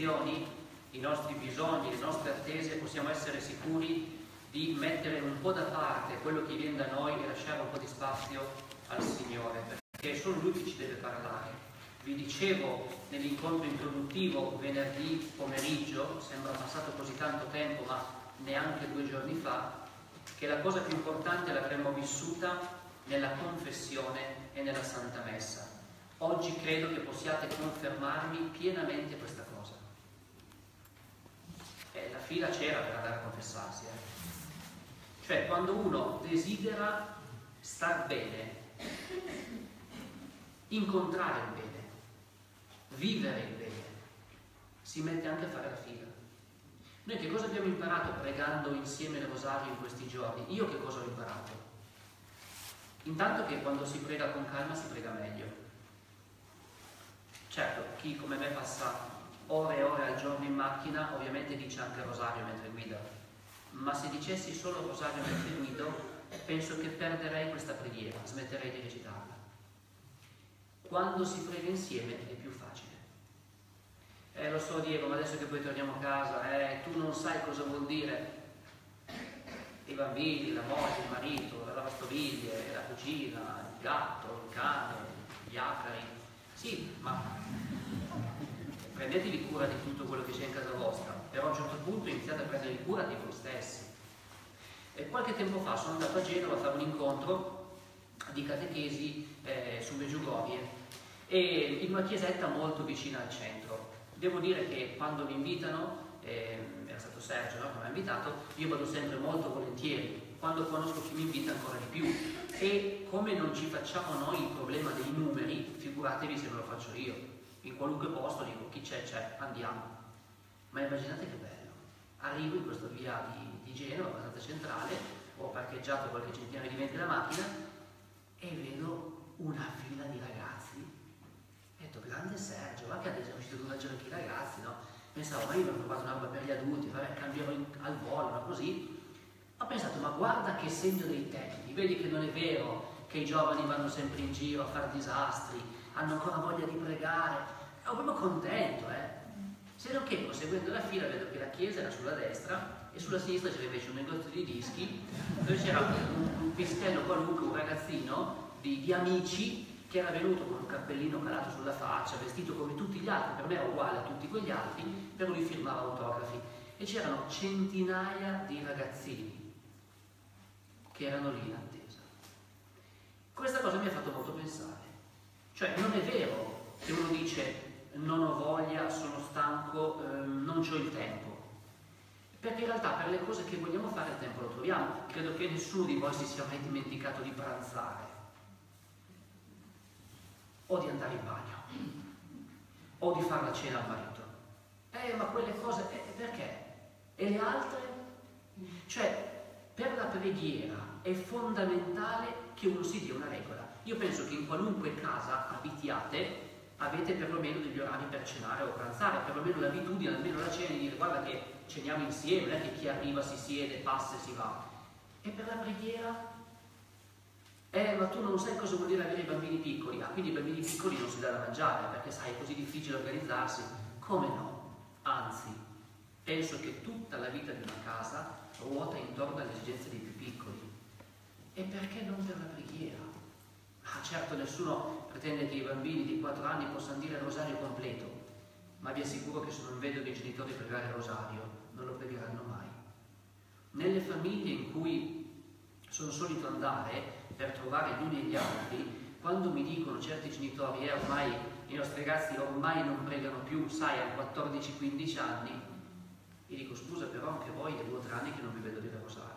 condizioni, i nostri bisogni, le nostre attese, possiamo essere sicuri di mettere un po' da parte quello che viene da noi e lasciare un po' di spazio al Signore, perché è solo Lui che ci deve parlare. Vi dicevo nell'incontro introduttivo venerdì pomeriggio, sembra passato così tanto tempo, ma neanche 2 giorni fa, che la cosa più importante l'avremmo vissuta nella confessione e nella Santa Messa. Oggi credo che possiate confermarmi pienamente questa cosa. La fila c'era per andare a confessarsi. Cioè, quando uno desidera star bene, incontrare il bene, vivere il bene, si mette anche a fare la fila. Noi che cosa abbiamo imparato pregando insieme il rosario in questi giorni? Io che cosa ho imparato? Intanto che quando si prega con calma si prega meglio. Certo, chi come me passa ore e ore al giorno in macchina ovviamente dice anche rosario mentre guida, ma se dicessi solo rosario mentre guido penso che perderei questa preghiera, smetterei di recitarla. Quando si prega insieme è più facile. Lo so Diego, ma adesso che poi torniamo a casa, tu non sai cosa vuol dire i bambini, la moglie, il marito, la lavastoviglie, la cucina, il gatto, il cane, gli acari. Sì, ma prendetevi cura di tutto quello che c'è in casa vostra, però a un certo punto iniziate a prendervi cura di voi stessi. E qualche tempo fa sono andato a Genova a fare un incontro di catechesi su Meggiugorie e in una chiesetta molto vicina al centro. Devo dire che quando mi invitano, era stato Sergio, no, che mi ha invitato, io vado sempre molto volentieri, quando conosco chi mi invita ancora di più. E come non ci facciamo noi il problema dei numeri, figuratevi se me lo faccio io. In qualunque posto dico chi c'è, andiamo. Ma immaginate che bello. Arrivo in questa via di Genova, abbastanza centrale, ho parcheggiato qualche centinaio di metri la macchina e vedo una fila di ragazzi. Ho detto, grande Sergio, ma che adesso è uscito con una anche i ragazzi, no? Pensavo, ma io mi ho provato una roba per gli adulti, vabbè, cambierò al volo, ma così. Ho pensato, ma guarda che segno dei tempi, vedi che non è vero che i giovani vanno sempre in giro a fare disastri, hanno ancora voglia di pregare. Ero proprio contento, Se non che, proseguendo la fila, vedo che la chiesa era sulla destra e sulla sinistra c'era invece un negozio di dischi, dove c'era un pistello qualunque, un ragazzino di amici, che era venuto con un cappellino calato sulla faccia, vestito come tutti gli altri, per me era uguale a tutti quegli altri, per lui firmava autografi. E c'erano centinaia di ragazzini che erano lì in attesa. Questa cosa mi ha fatto molto pensare. Cioè, non è vero che uno dice non ho voglia, sono stanco, non c'ho il tempo. Perché in realtà per le cose che vogliamo fare il tempo lo troviamo. Credo che nessuno di voi si sia mai dimenticato di pranzare. O di andare in bagno, o di fare la cena al marito. Ma quelle cose, perché? E le altre? Cioè, per la preghiera è fondamentale che uno si dia una regola. Io penso che in qualunque casa abitiate, avete perlomeno degli orari per cenare o pranzare, perlomeno l'abitudine, almeno la cena, di dire guarda che ceniamo insieme, non è che chi arriva si siede, passa e si va. E per la preghiera? Ma tu non sai cosa vuol dire avere i bambini piccoli. Quindi i bambini piccoli non si dà da mangiare, perché sai, è così difficile organizzarsi. Come no? Anzi, penso che tutta la vita di una casa ruota intorno alle esigenze dei più piccoli. E perché non per la preghiera? Certo, nessuno pretende che i bambini di 4 anni possano dire il rosario completo, ma vi assicuro che se non vedono i genitori pregare il rosario, non lo pregheranno mai. Nelle famiglie in cui sono solito andare per trovare gli uni e gli altri, quando mi dicono certi genitori ormai i nostri ragazzi ormai non pregano più, sai, a 14-15 anni, gli dico scusa, però anche voi è 2 o 3 anni che non vi vedo dire il rosario.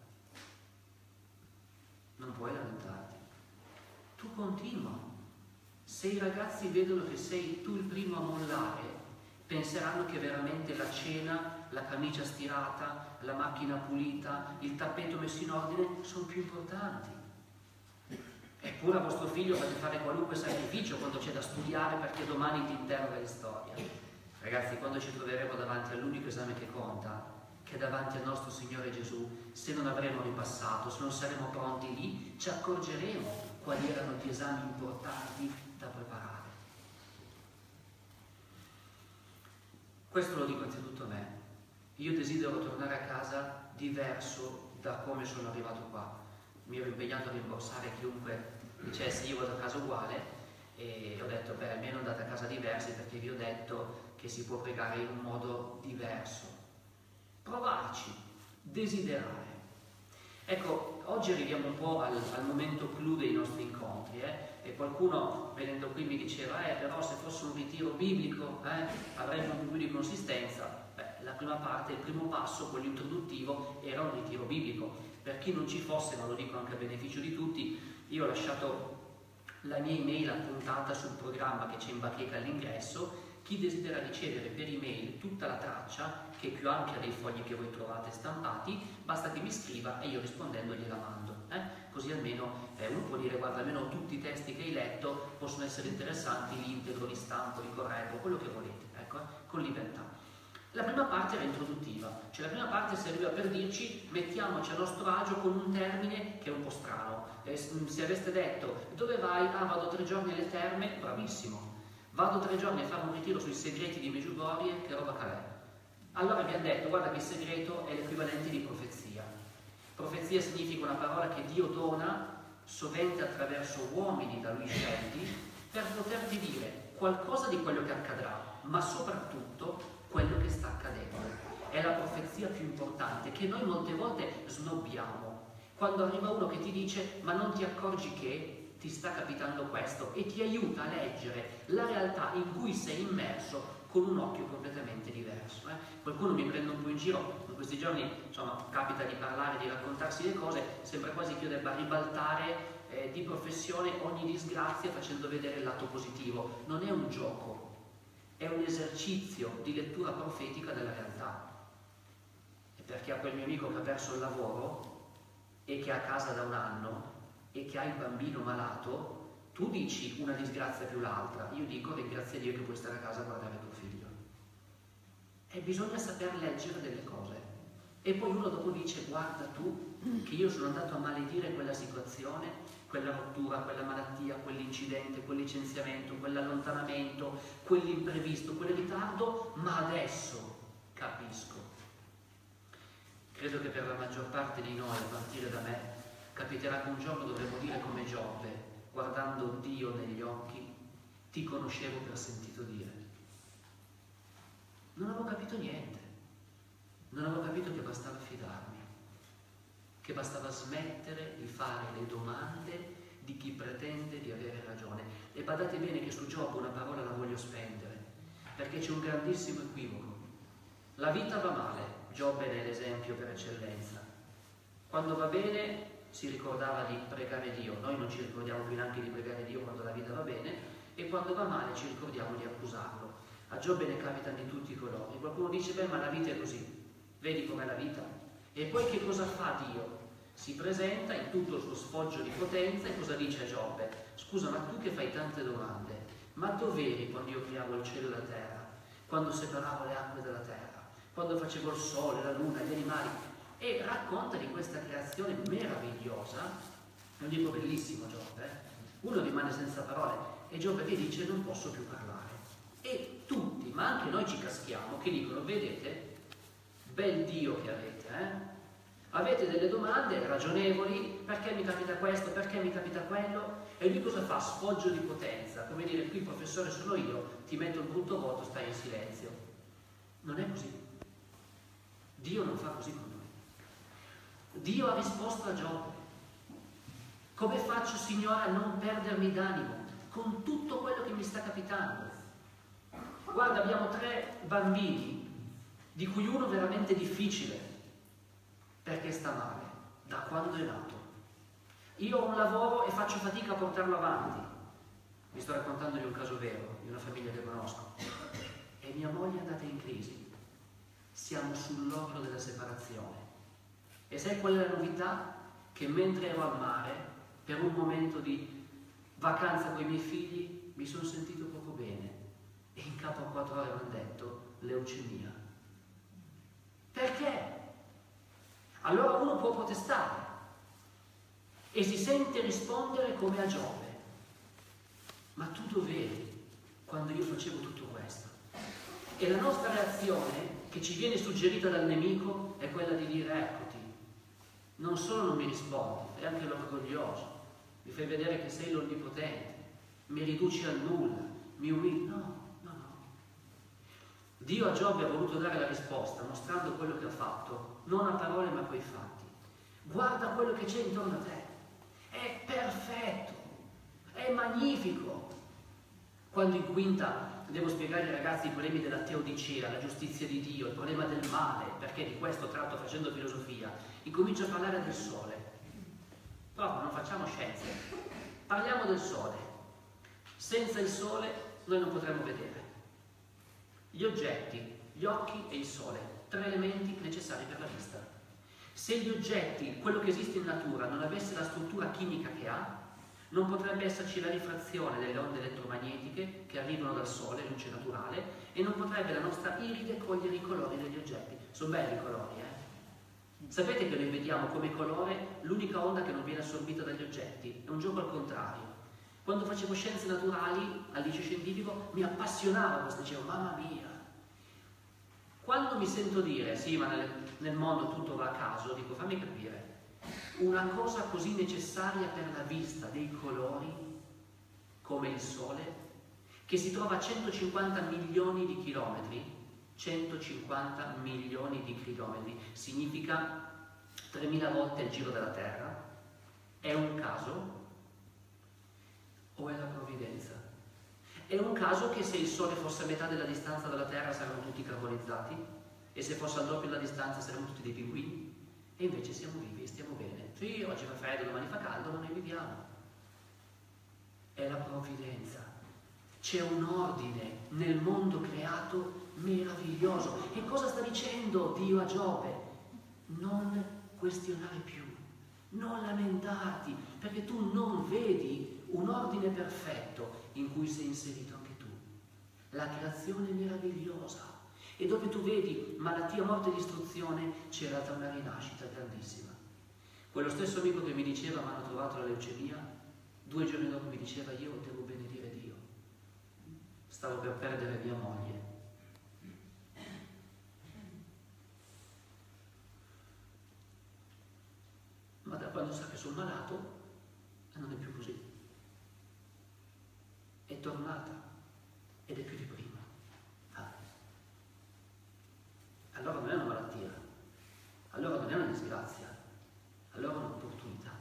Non puoi lamentarti. Tu continua. Se i ragazzi vedono che sei tu il primo a mollare, penseranno che veramente la cena, la camicia stirata, la macchina pulita, il tappeto messo in ordine sono più importanti. Eppure a vostro figlio fate fare qualunque sacrificio quando c'è da studiare perché domani ti interroga di storia. Ragazzi, quando ci troveremo davanti all'unico esame che conta, che è davanti al nostro Signore Gesù, se non avremo ripassato, se non saremo pronti lì, ci accorgeremo quali erano gli esami importanti da preparare. questo lo dico anzitutto a me. Io desidero tornare a casa diverso da come sono arrivato qua. Mi ero impegnato a rimborsare chiunque dicesse io vado a casa uguale, e ho detto beh, almeno andate a casa diversi, perché vi ho detto che si può pregare in un modo diverso. Provarci, desiderare. Ecco, oggi arriviamo un po' al momento clou dei nostri incontri, e qualcuno venendo qui mi diceva però se fosse un ritiro biblico avremmo un po' più di consistenza. Beh, la prima parte, il primo passo, quello introduttivo, era un ritiro biblico. Per chi non ci fosse, ma lo dico anche a beneficio di tutti, io ho lasciato la mia email appuntata sul programma che c'è in bacheca all'ingresso. Chi desidera ricevere per email tutta la traccia, che è più ampia dei fogli che voi trovate stampati, basta che mi scriva e io rispondendo gliela mando. Così almeno uno può dire guarda, almeno tutti i testi che hai letto possono essere interessanti, li integro, li stampo, li correggo, quello che volete, ecco, con libertà. La prima parte era introduttiva, cioè la prima parte serviva per dirci mettiamoci a nostro agio con un termine che è un po' strano. Se aveste detto dove vai? Ah, vado 3 giorni alle terme, bravissimo. Vado 3 giorni a fare un ritiro sui segreti di Medjugorje, che roba calè. Allora abbiamo detto guarda che il segreto è l'equivalente di profezia. Profezia significa una parola che Dio dona sovente attraverso uomini da lui scelti per poterti dire qualcosa di quello che accadrà, ma soprattutto quello che sta accadendo. È la profezia più importante che noi molte volte snobbiamo. Quando arriva uno che ti dice ma non ti accorgi che ti sta capitando questo, e ti aiuta a leggere la realtà in cui sei immerso con un occhio completamente diverso. Qualcuno mi prende un po' in giro, in questi giorni insomma capita di parlare, di raccontarsi le cose, sembra quasi che io debba ribaltare di professione ogni disgrazia facendo vedere il lato positivo. Non è un gioco, è un esercizio di lettura profetica della realtà. E perché a quel mio amico che ha perso il lavoro e che è a casa da 1 anno e che ha il bambino malato, tu dici una disgrazia più l'altra, io dico ringrazia Dio che puoi stare a casa a guardare tuo figlio. E bisogna saper leggere delle cose. E poi uno dopo dice guarda tu che io sono andato a maledire quella situazione, quella rottura, quella malattia, quell'incidente, quel licenziamento, quell'allontanamento, quell'imprevisto, quel ritardo, ma adesso capisco. Credo che per la maggior parte di noi, a partire da me, capiterà che un giorno dovremo dire come Giobbe, guardando Dio negli occhi, ti conoscevo per sentito dire. Non avevo capito niente, non avevo capito che bastava fidarmi, che bastava smettere di fare le domande di chi pretende di avere ragione. E badate bene che su Giobbe una parola la voglio spendere, perché c'è un grandissimo equivoco. La vita va male, Giobbe è l'esempio per eccellenza. Quando va bene si ricordava di pregare Dio, noi non ci ricordiamo più neanche di pregare Dio quando la vita va bene, e quando va male ci ricordiamo di accusarlo. A Giobbe ne capitano di tutti i colori. Qualcuno dice beh, ma la vita è così, vedi com'è la vita? E poi che cosa fa Dio? Si presenta in tutto il suo sfoggio di potenza e cosa dice a Giobbe? Scusa, ma tu che fai tante domande, ma dov'eri quando io creavo il cielo e la terra, quando separavo le acque dalla terra, quando facevo il sole, la luna, gli animali? E racconta di questa creazione meravigliosa, non dico bellissimo Giobbe, uno rimane senza parole, e Giobbe che dice non posso più parlare. E tutti, ma anche noi ci caschiamo, che dicono vedete, bel Dio che avete, avete delle domande ragionevoli, perché mi capita questo, perché mi capita quello, e lui cosa fa? Sfoggio di potenza, come dire qui professore sono io, ti metto il brutto voto, stai in silenzio. Non è così. Dio non fa così con noi. Dio ha risposto a Giobbe. Come faccio, Signore, a non perdermi d'animo con tutto quello che mi sta capitando? Guarda, abbiamo 3 bambini, di cui uno veramente difficile, perché sta male, da quando è nato. Io ho un lavoro e faccio fatica a portarlo avanti. Vi sto raccontando di un caso vero, di una famiglia che conosco. E mia moglie è andata in crisi. Siamo sull'orlo della separazione. E sai qual è la novità? Che mentre ero al mare, per un momento di vacanza con i miei figli, mi sono sentito poco bene. E in capo a 4 ore mi hanno detto leucemia. Perché? Allora uno può protestare e si sente rispondere come a Giobbe. Ma tu dov'eri quando io facevo tutto questo? E la nostra reazione, che ci viene suggerita dal nemico, è quella di dire: eccoti, non solo non mi rispondi, è anche l'orgoglioso, mi fai vedere che sei l'onnipotente, mi riduci al nulla, mi umili. No. Dio a Giobbe ha voluto dare la risposta mostrando quello che ha fatto, non a parole ma coi fatti. Guarda quello che c'è intorno a te, è perfetto, è magnifico. Quando in quinta devo spiegare ai ragazzi i problemi della teodicea, la giustizia di Dio, il problema del male, perché di questo tratto facendo filosofia, incomincio a parlare del sole. Proprio non facciamo scienze, parliamo del sole. Senza il sole noi non potremmo vedere. Gli oggetti, gli occhi e il sole, 3 elementi necessari per la vista. Se gli oggetti, quello che esiste in natura, non avesse la struttura chimica che ha, non potrebbe esserci la rifrazione delle onde elettromagnetiche che arrivano dal sole, luce naturale, e non potrebbe la nostra iride cogliere i colori degli oggetti. Sono belli i colori, Sapete che noi vediamo come colore l'unica onda che non viene assorbita dagli oggetti? È un gioco al contrario. Quando facevo scienze naturali al liceo scientifico mi appassionava questo, dicevo: mamma mia. Quando mi sento dire: sì, ma nel mondo tutto va a caso, dico: fammi capire, una cosa così necessaria per la vista dei colori come il sole, che si trova a 150 milioni di chilometri, 150 milioni di chilometri, significa 3000 volte il giro della Terra, è un caso? O è la provvidenza? È un caso che se il Sole fosse a metà della distanza dalla Terra saremmo tutti carbonizzati, e se fosse al doppio della distanza saremmo tutti dei pinguini, e invece siamo vivi e stiamo bene. Sì, oggi fa freddo, domani fa caldo, ma noi viviamo. È la provvidenza. C'è un ordine nel mondo creato meraviglioso. E cosa sta dicendo Dio a Giobbe? Non questionare più, non lamentarti, perché tu non vedi un ordine perfetto in cui sei inserito anche tu. La creazione è meravigliosa, e dove tu vedi malattia, morte e distruzione, c'è in realtà una rinascita grandissima. Quello stesso amico che mi diceva: mi hanno trovato la leucemia, 2 giorni dopo mi diceva: io devo benedire Dio, stavo per perdere mia moglie. Ma da quando sa che sono malato non è più così. È tornata ed è più di prima. Allora non è una malattia, allora non è una disgrazia, allora è un'opportunità.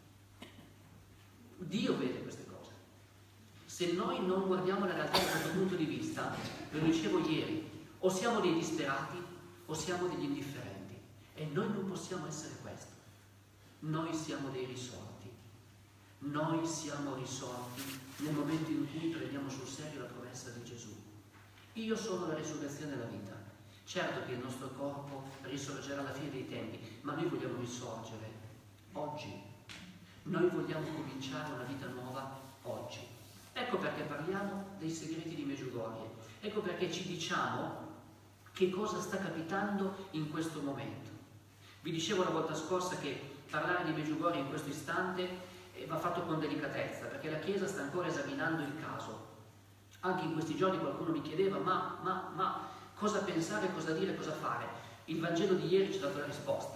Dio vede queste cose. Se noi non guardiamo la realtà da questo punto di vista, ve lo dicevo ieri, o siamo dei disperati o siamo degli indifferenti, e noi non possiamo essere questo. Noi siamo dei risorti. Noi siamo risorti nel momento in cui prendiamo sul serio la promessa di Gesù. Io sono la risurrezione e la vita. Certo che il nostro corpo risorgerà alla fine dei tempi, ma noi vogliamo risorgere oggi. Noi vogliamo cominciare una vita nuova oggi. Ecco perché parliamo dei segreti di Medjugorje. Ecco perché ci diciamo che cosa sta capitando in questo momento. Vi dicevo la volta scorsa che parlare di Medjugorje in questo istante va fatto con delicatezza, perché la Chiesa sta ancora esaminando il caso. Anche in questi giorni qualcuno mi chiedeva: ma cosa pensare, cosa dire, cosa fare? Il Vangelo di ieri ci ha dato la risposta.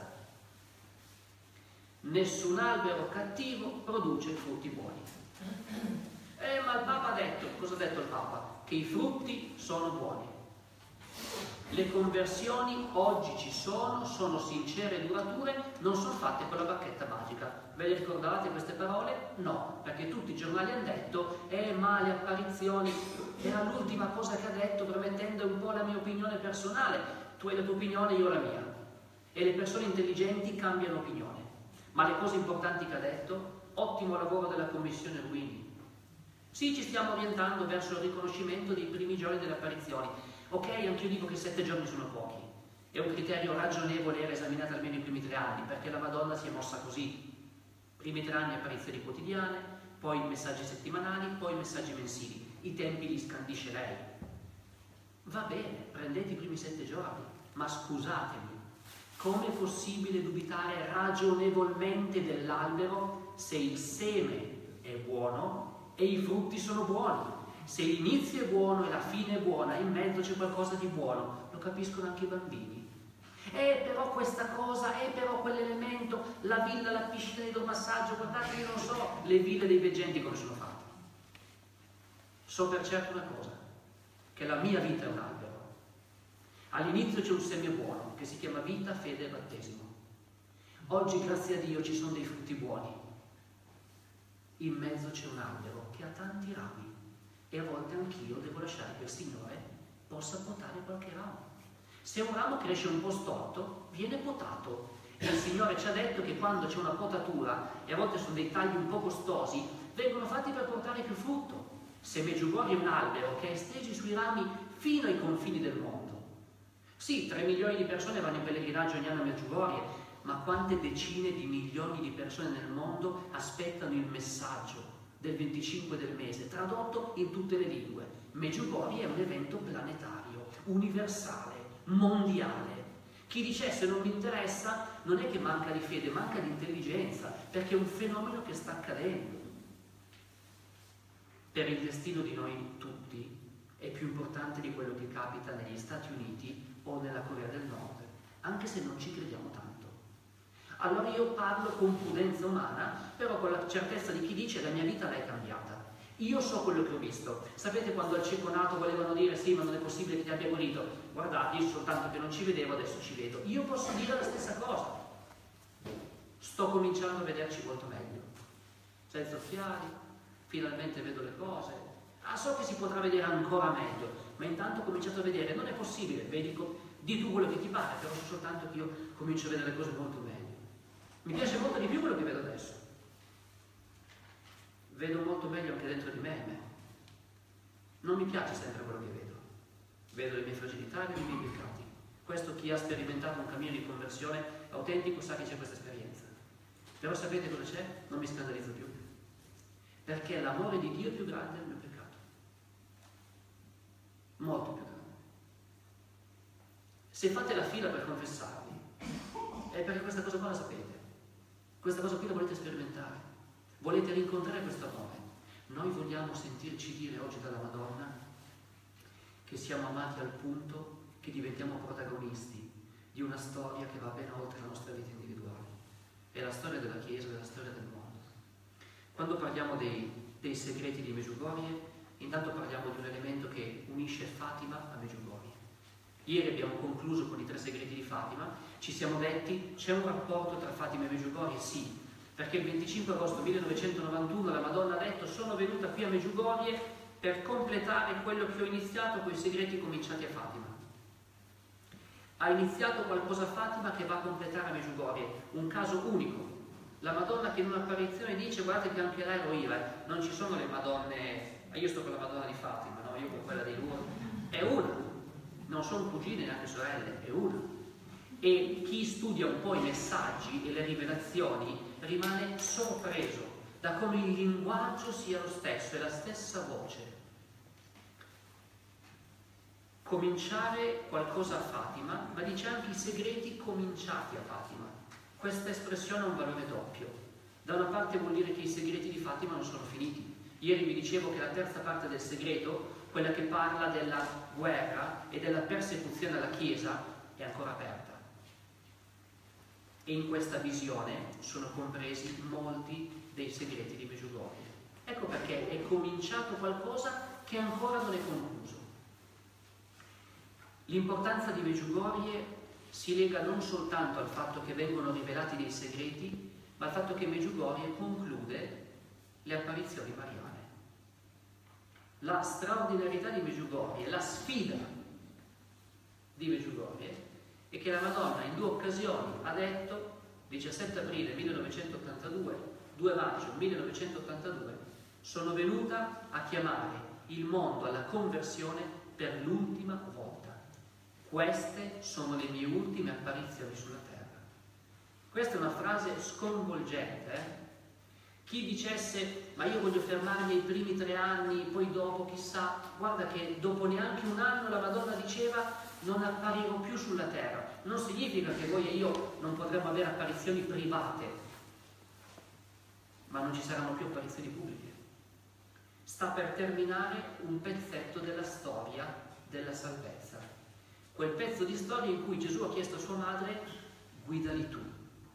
Nessun albero cattivo produce frutti buoni. Ma il Papa ha detto, cosa ha detto il Papa? Che i frutti sono buoni. Le conversioni oggi ci sono sincere e durature, non sono fatte con la bacchetta magica. Ve le ricordate queste parole? No, perché tutti i giornali hanno detto: ma le apparizioni, era l'ultima cosa che ha detto, promettendo un po' la mia opinione personale. Tu hai la tua opinione, io la mia. E le persone intelligenti cambiano opinione. Ma le cose importanti che ha detto: ottimo lavoro della commissione Ruini. Sì, ci stiamo orientando verso il riconoscimento dei primi giorni delle apparizioni. Ok, anch'io dico che 7 giorni sono pochi. È un criterio ragionevole, era esaminato almeno i primi 3 anni, perché la Madonna si è mossa così. Primi 3 anni apparizioni quotidiane, poi messaggi settimanali, poi messaggi mensili. I tempi li scandisce lei. Va bene, prendete i primi 7 giorni, ma scusatemi, com'è possibile dubitare ragionevolmente dell'albero se il seme è buono e i frutti sono buoni? Se l'inizio è buono e la fine è buona, in mezzo c'è qualcosa di buono, lo capiscono anche i bambini. Però questa cosa, però quell'elemento, la villa, la piscina di idromassaggio, guardate, io non so le ville dei veggenti come sono fatte. So per certo una cosa, che la mia vita è un albero. All'inizio c'è un seme buono, che si chiama vita, fede e battesimo. Oggi, grazie a Dio, ci sono dei frutti buoni. In mezzo c'è un albero che ha tanti rami e a volte anch'io devo lasciare che il Signore possa potare qualche ramo. Se un ramo cresce un po' storto, viene potato. E il Signore ci ha detto che quando c'è una potatura, e a volte sono dei tagli un po' costosi, vengono fatti per portare più frutto. Se Medjugorje è un albero che è esteso sui rami fino ai confini del mondo. Sì, 3 milioni di persone vanno in pellegrinaggio ogni anno a Medjugorje, ma quante decine di milioni di persone nel mondo aspettano il messaggio del 25 del mese, tradotto in tutte le lingue. Medjugorje è un evento planetario, universale, mondiale. Chi dicesse non mi interessa non è che manca di fede, manca di intelligenza, perché è un fenomeno che sta accadendo. Per il destino di noi tutti è più importante di quello che capita negli Stati Uniti o nella Corea del Nord, anche se non ci crediamo tanto. Allora io parlo con prudenza umana, però con la certezza di chi dice la mia vita l'hai cambiata. Io so quello che ho visto. Sapete quando al cieco nato volevano dire sì, ma non è possibile che ti abbia guarito? Guardate, io soltanto che non ci vedevo, adesso ci vedo. Io posso dire la stessa cosa. Sto cominciando a vederci molto meglio. Senza occhiali, finalmente vedo le cose. So che si potrà vedere ancora meglio, ma intanto ho cominciato a vedere, non è possibile, vedi, di tu quello che ti pare, però so soltanto che io comincio a vedere le cose molto meglio. Mi piace molto di più quello che vedo adesso. Vedo molto meglio anche dentro di me. Non mi piace sempre quello che vedo. Vedo le mie fragilità e i miei peccati. Questo chi ha sperimentato un cammino di conversione autentico sa che c'è questa esperienza. Però sapete cosa c'è? Non mi scandalizzo più. Perché l'amore di Dio è più grande del mio peccato. Molto più grande. Se fate la fila per confessarvi, è perché questa cosa qua la sapete. Questa cosa qui la volete sperimentare. Volete rincontrare questo amore. Noi vogliamo sentirci dire oggi dalla Madonna che siamo amati al punto che diventiamo protagonisti di una storia che va ben oltre la nostra vita individuale. È la storia della Chiesa, è la storia del mondo. Quando parliamo dei segreti di Medjugorje, intanto parliamo di un elemento che unisce Fatima a Medjugorje. Ieri abbiamo concluso con i 3 segreti di Fatima, ci siamo detti c'è un rapporto tra Fatima e Medjugorje? Sì, perché il 25 agosto 1991 la Madonna ha detto sono venuta qui a Medjugorje per completare quello che ho iniziato con i segreti cominciati a Fatima. Ha iniziato qualcosa a Fatima che va a completare a Medjugorje, un caso unico. La Madonna che in un'apparizione dice guardate che anche là ero io, non ci sono le Madonne, io sto con la Madonna di Fatima, no? Io con quella di Lourdes, è una. Non sono cugine neanche sorelle, è una. E chi studia un po' i messaggi e le rivelazioni rimane sorpreso da come il linguaggio sia lo stesso, è la stessa voce. Cominciare qualcosa a Fatima, ma dice anche i segreti cominciati a Fatima. Questa espressione ha un valore doppio. Da una parte vuol dire che i segreti di Fatima non sono finiti. Ieri vi dicevo che la terza parte del segreto, quella che parla della guerra e della persecuzione alla Chiesa, è ancora aperta. E in questa visione sono compresi molti dei segreti di Medjugorje. Ecco perché è cominciato qualcosa che ancora non è concluso. L'importanza di Medjugorje si lega non soltanto al fatto che vengono rivelati dei segreti, ma al fatto che Medjugorje conclude le apparizioni mariane. La straordinarietà di Medjugorje, la sfida di Medjugorje, è che la Madonna in 2 occasioni ha detto, 17 aprile 1982, 2 maggio 1982, sono venuta a chiamare il mondo alla conversione per l'ultima volta. Queste sono le mie ultime apparizioni sulla terra. Questa è una frase sconvolgente, Chi dicesse, ma io voglio fermarmi ai primi 3 anni, poi dopo chissà, guarda che dopo neanche un anno la Madonna diceva non apparirò più sulla terra. Non significa che voi e io non potremo avere apparizioni private, ma non ci saranno più apparizioni pubbliche. sta per terminare un pezzetto della storia della salvezza. Quel pezzo di storia in cui Gesù ha chiesto a sua madre: guidali tu.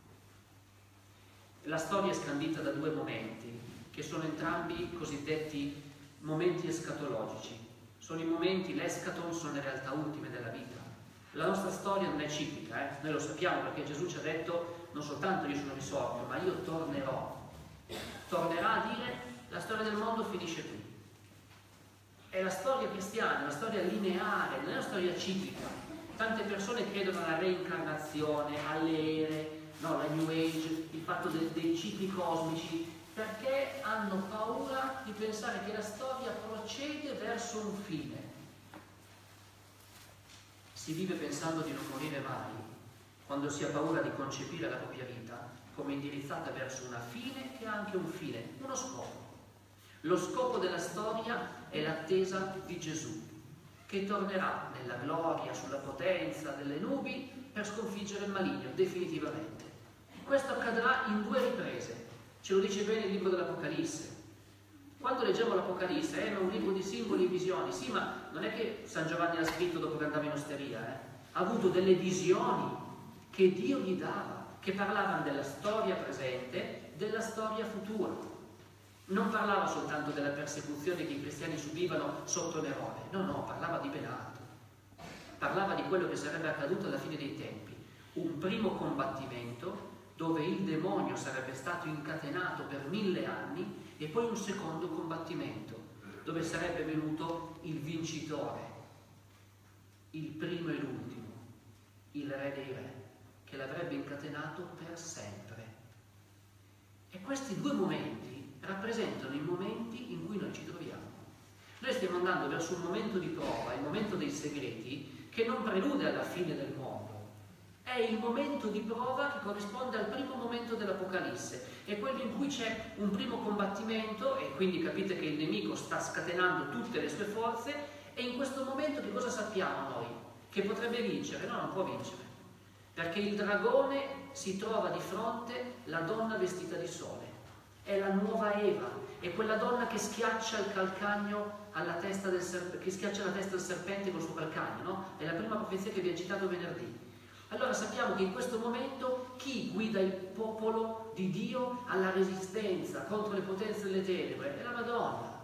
La storia è scandita da due momenti, che sono entrambi cosiddetti momenti escatologici. Sono i momenti, l'escaton, sono le realtà ultime della vita. La nostra storia non è ciclica, noi lo sappiamo, perché Gesù ci ha detto non soltanto io sono risorto, ma io tornerò. Tornerà a dire: la storia del mondo finisce qui. È la storia cristiana, la storia lineare, non è una storia ciclica. Tante persone credono alla reincarnazione, alle ere, no, la New Age, il fatto dei cicli cosmici, perché hanno paura di pensare che la storia procede verso un fine. Si vive pensando di non morire mai, quando si ha paura di concepire la propria vita come indirizzata verso una fine che ha anche un fine, uno scopo. Lo scopo della storia è l'attesa di Gesù, che tornerà nella gloria, sulla potenza delle nubi per sconfiggere il maligno definitivamente. Questo accadrà in 2 riprese, ce lo dice bene il libro dell'Apocalisse. Quando leggiamo l'Apocalisse è un libro di simboli e visioni, sì, ma non è che San Giovanni l'ha scritto dopo che andava in osteria, ha avuto delle visioni che Dio gli dava, che parlavano della storia presente, della storia futura. Non parlava soltanto della persecuzione che i cristiani subivano sotto Nerone, no, parlava di ben altro. Parlava di quello che sarebbe accaduto alla fine dei tempi, un primo combattimento dove il demonio sarebbe stato incatenato per 1000 anni, e poi un secondo combattimento dove sarebbe venuto il vincitore, il primo e l'ultimo, il re dei re, che l'avrebbe incatenato per sempre. E questi 2 momenti rappresentano i momenti in cui noi ci troviamo. Noi stiamo andando verso un momento di prova, il momento dei segreti, che non prelude alla fine del mondo. È il momento di prova che corrisponde al primo momento dell'Apocalisse, è quello in cui c'è un primo combattimento, e quindi capite che il nemico sta scatenando tutte le sue forze, e in questo momento che cosa sappiamo noi? Che potrebbe vincere? No, non può vincere, perché il dragone si trova di fronte la donna vestita di sole, è la nuova Eva, è quella donna che schiaccia il calcagno alla testa del serpente, che schiaccia la testa del serpente col suo calcagno, no? È la prima profezia che vi ho citato venerdì. Allora sappiamo che in questo momento chi guida il popolo di Dio alla resistenza contro le potenze delle tenebre è la Madonna.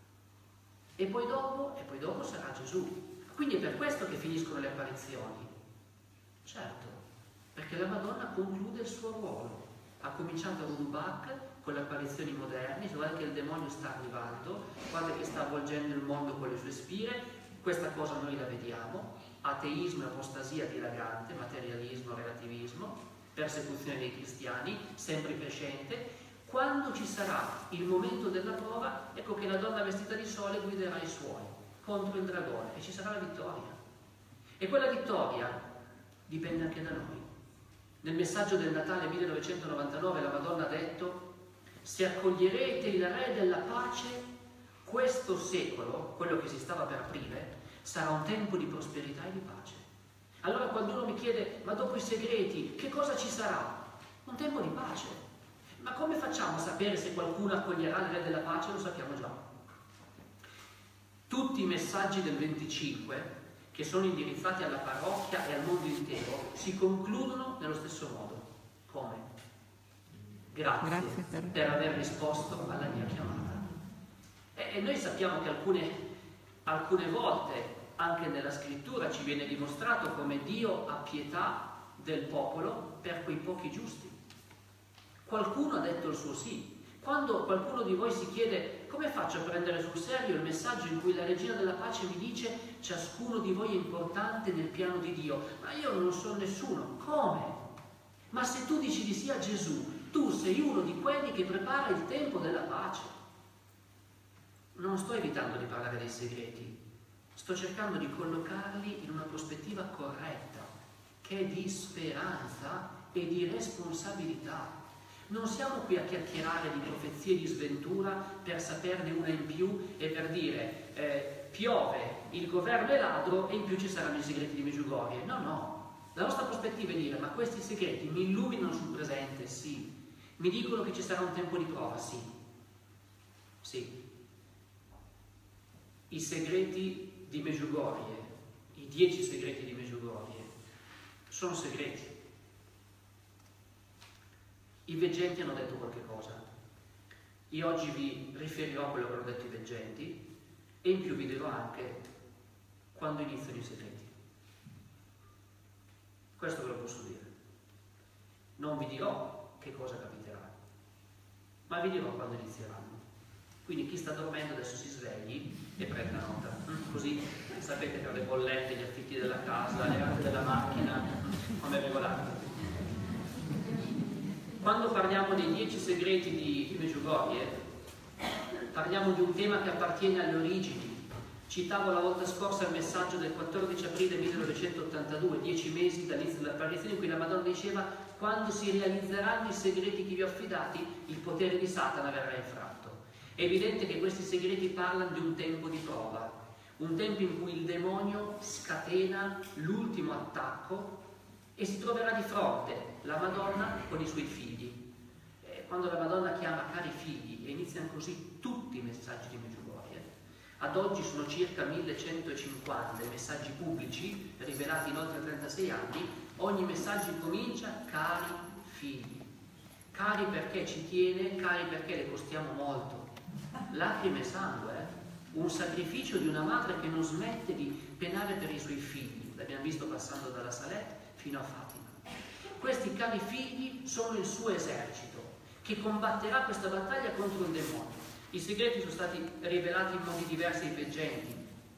E poi dopo sarà Gesù. Quindi è per questo che finiscono le apparizioni. Certo, perché la Madonna conclude il suo ruolo. Ha cominciato a Rudubac con le apparizioni moderne, guarda che il demonio sta arrivando, guarda che sta avvolgendo il mondo con le sue spire, questa cosa noi la vediamo. Ateismo e apostasia dilagante, materialismo, relativismo, persecuzione dei cristiani, sempre crescente. Quando ci sarà il momento della prova, ecco che la donna vestita di sole guiderà i suoi contro il dragone e ci sarà la vittoria. E quella vittoria dipende anche da noi. Nel messaggio del Natale 1999 la Madonna ha detto: se accoglierete il Re della pace, questo secolo, quello che si stava per aprire, sarà un tempo di prosperità e di pace. Allora quando uno mi chiede: ma dopo i segreti che cosa ci sarà? Un tempo di pace. Ma come facciamo a sapere se qualcuno accoglierà il Re della pace? Lo sappiamo già. Tutti i messaggi del 25, che sono indirizzati alla parrocchia e al mondo intero, si concludono nello stesso modo. Come? Grazie per aver risposto alla mia chiamata. E noi sappiamo che alcune volte anche nella scrittura ci viene dimostrato come Dio ha pietà del popolo per quei pochi giusti. Qualcuno ha detto il suo sì. Quando qualcuno di voi si chiede: come faccio a prendere sul serio il messaggio in cui la Regina della Pace mi dice ciascuno di voi è importante nel piano di Dio, ma io non so nessuno, come? Ma se tu dici di sì a Gesù, tu sei uno di quelli che prepara il tempo della pace. Non sto evitando di parlare dei segreti, sto cercando di collocarli in una prospettiva corretta, che è di speranza e di responsabilità. Non siamo qui a chiacchierare di profezie di sventura per saperne una in più e per dire piove, il governo è ladro e in più ci saranno i segreti di Medjugorje. No. La nostra prospettiva è dire: ma questi segreti mi illuminano sul presente? Sì. Mi dicono che ci sarà un tempo di prova? Sì. i segreti di Medjugorje, i 10 segreti di Medjugorje, sono segreti. I veggenti hanno detto qualche cosa. Io oggi vi riferirò a quello che hanno detto i veggenti e in più vi dirò anche quando iniziano i segreti. Questo ve lo posso dire. Non vi dirò che cosa capiterà, ma vi dirò quando inizieranno. Quindi chi sta dormendo adesso si svegli e prenda nota, così sapete per le bollette, gli affitti della casa, le rate della macchina, come regolate. Quando parliamo dei 10 segreti di Medjugorje, parliamo di un tema che appartiene alle origini. Citavo la volta scorsa il messaggio del 14 aprile 1982, 10 mesi dall'inizio dell'apparizione, in cui la Madonna diceva: quando si realizzeranno i segreti che vi ho affidati, il potere di Satana verrà infranto. È evidente che questi segreti parlano di un tempo di prova, un tempo in cui il demonio scatena l'ultimo attacco e si troverà di fronte la Madonna con i suoi figli. Quando la Madonna chiama cari figli, e iniziano così tutti i messaggi di Medjugorje, ad oggi sono circa 1150 messaggi pubblici rivelati in oltre 36 anni, ogni messaggio comincia cari figli. Cari perché ci tiene, cari perché le costiamo molto. Lacrime e sangue, un sacrificio di una madre che non smette di penare per i suoi figli. L'abbiamo visto passando dalla Salette fino a Fatima. Questi cari figli sono il suo esercito che combatterà questa battaglia contro il demonio. I segreti sono stati rivelati in modi diversi ai veggenti.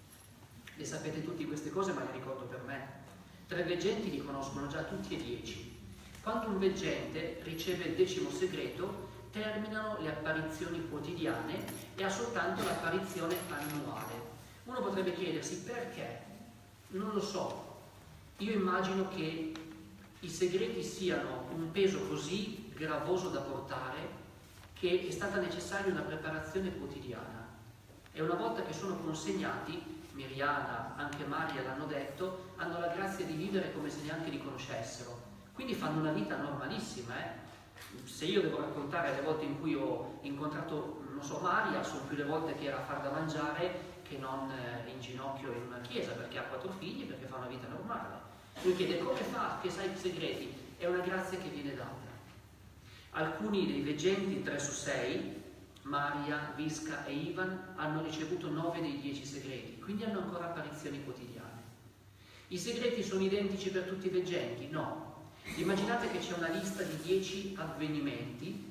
Le sapete tutte queste cose, ma le ricordo per me. 3 veggenti li conoscono già tutti e 10. Quando un veggente riceve il 10° segreto, terminano le apparizioni quotidiane e ha soltanto l'apparizione annuale. Uno potrebbe chiedersi perché? Non lo so. Io immagino che i segreti siano un peso così gravoso da portare che è stata necessaria una preparazione quotidiana. E una volta che sono consegnati, Miriana, anche Maria l'hanno detto, hanno la grazia di vivere come se neanche li conoscessero. Quindi fanno una vita normalissima, Se io devo raccontare le volte in cui ho incontrato, non so, Maria, sono più le volte che era a far da mangiare che non in ginocchio in una chiesa, perché ha 4 figli, perché fa una vita normale. Lui chiede come fa che sai i segreti? È una grazia che viene data. Alcuni dei veggenti, 3 su 6, Maria, Visca e Ivan, hanno ricevuto 9 dei 10 segreti, quindi hanno ancora apparizioni quotidiane. I segreti sono identici per tutti i veggenti? No. Immaginate che c'è una lista di 10 avvenimenti.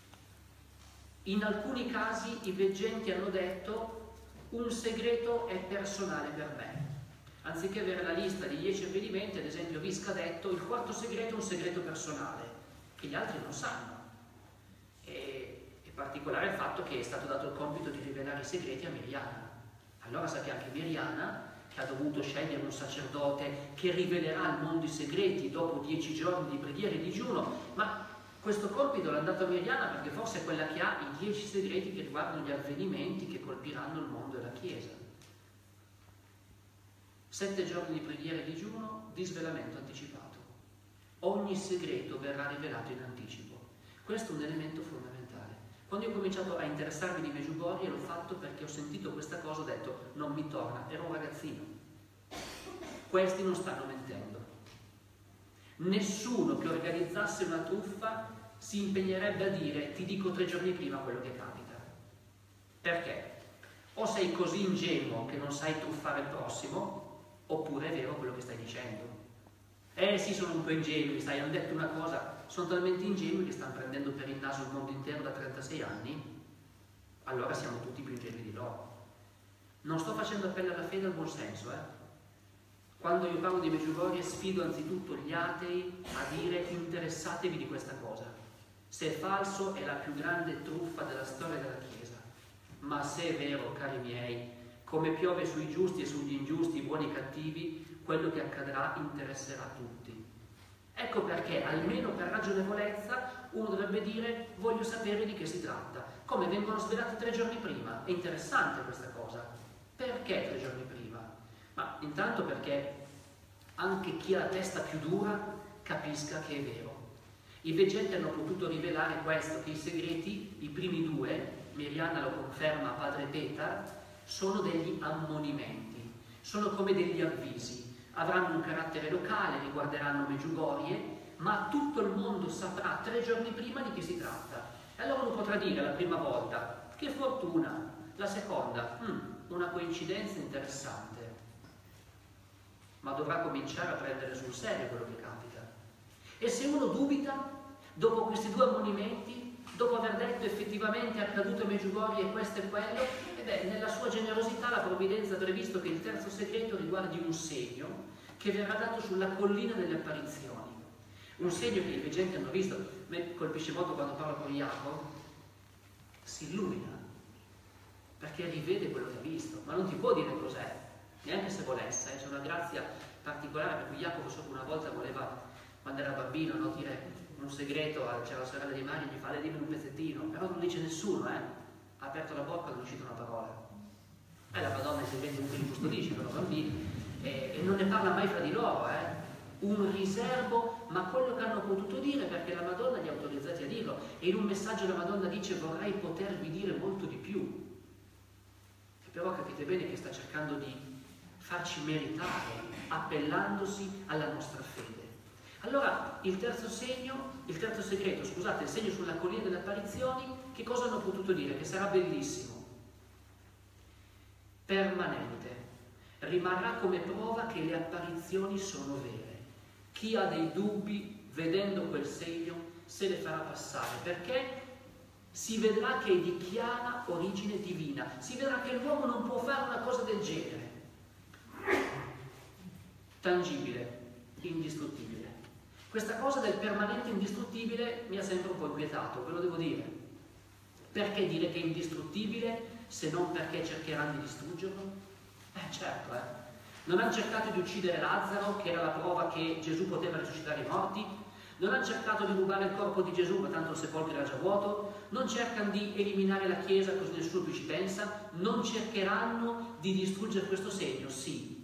In alcuni casi i veggenti hanno detto: un segreto è personale per me. Anziché avere la lista di 10 avvenimenti, ad esempio Visca ha detto: il 4° segreto è un segreto personale, che gli altri non sanno. È particolare il fatto che è stato dato il compito di rivelare i segreti a Miriana. Allora sa che anche Miriana, che ha dovuto scegliere un sacerdote che rivelerà al mondo i segreti dopo 10 giorni di preghiera e digiuno, ma questo compito l'ha dato a Miriana perché forse è quella che ha i 10 segreti che riguardano gli avvenimenti che colpiranno il mondo e la Chiesa. 7 giorni di preghiera e digiuno, di svelamento anticipato. Ogni segreto verrà rivelato in anticipo. Questo è un elemento fondamentale. Quando io ho cominciato a interessarmi di Medjugorje l'ho fatto perché ho sentito questa cosa, ho detto: non mi torna, ero un ragazzino. Questi non stanno mentendo. Nessuno che organizzasse una truffa si impegnerebbe a dire: ti dico 3 giorni prima quello che capita. Perché? O sei così ingenuo che non sai truffare il prossimo, oppure è vero quello che stai dicendo. Sì, sono un po' ingenui, hanno detto una cosa, sono talmente ingenui che stanno prendendo per il naso il mondo intero da 36 anni, allora siamo tutti più ingenui di loro. Non sto facendo appello alla fede e al buon senso, Quando io parlo di Medjugorje sfido anzitutto gli atei a dire: interessatevi di questa cosa. Se è falso è la più grande truffa della storia della Chiesa, ma se è vero, cari miei, come piove sui giusti e sugli ingiusti, buoni e cattivi, quello che accadrà interesserà tutti. Ecco perché, almeno per ragionevolezza, uno dovrebbe dire: voglio sapere di che si tratta. Come vengono svelati 3 giorni prima? È interessante questa cosa. Perché 3 giorni prima? Ma intanto perché anche chi ha la testa più dura capisca che è vero. I veggenti hanno potuto rivelare questo, che i segreti, i primi 2, Miriana lo conferma a padre Petar, sono degli ammonimenti, sono come degli avvisi, avranno un carattere locale, riguarderanno Meggiugorie, ma tutto il mondo saprà 3 giorni prima di che si tratta. E allora uno potrà dire la prima volta, che fortuna, la seconda, una coincidenza interessante, ma dovrà cominciare a prendere sul serio quello che capita. E se uno dubita, dopo questi 2 ammonimenti, dopo aver detto effettivamente è accaduto a Meggiugorie e questo e quello, nella sua generosità la provvidenza ha previsto che il terzo segreto riguardi un segno che verrà dato sulla collina delle apparizioni. Un segno che i veggenti hanno visto. Mi colpisce molto quando parlo con Jacopo, si illumina, perché rivede quello che ha visto, ma non ti può dire cos'è, neanche se volesse. C'è una grazia particolare per cui Jacopo so che una volta voleva, quando era bambino, no, dire un segreto, c'era la sorella di Mario, gli fa: dimmi un pezzettino, però non dice nessuno, ha aperto la bocca, non è uscita una parola. E la Madonna si vende un po' li custodisce, sono bambini, e non ne parla mai fra di loro, un riservo, ma quello che hanno potuto dire, perché la Madonna li ha autorizzati a dirlo, e in un messaggio la Madonna dice: vorrei potervi dire molto di più. E però capite bene che sta cercando di farci meritare, appellandosi alla nostra fede. Allora, il terzo segreto, scusate, il segno sulla collina delle apparizioni, che cosa hanno potuto dire? Che sarà bellissimo, permanente, rimarrà come prova che le apparizioni sono vere. Chi ha dei dubbi, vedendo quel segno, se le farà passare, perché si vedrà che è di chiara origine divina, si vedrà che l'uomo non può fare una cosa del genere. Tangibile, indistruttibile. Questa cosa del permanente indistruttibile mi ha sempre un po' inquietato, ve lo devo dire. Perché dire che è indistruttibile se non perché cercheranno di distruggerlo? Certo, Non hanno cercato di uccidere Lazzaro, che era la prova che Gesù poteva risuscitare i morti. Non hanno cercato di rubare il corpo di Gesù, ma tanto il sepolcro era già vuoto. Non cercano di eliminare la Chiesa, così nessuno più ci pensa. Non cercheranno di distruggere questo segno? Sì.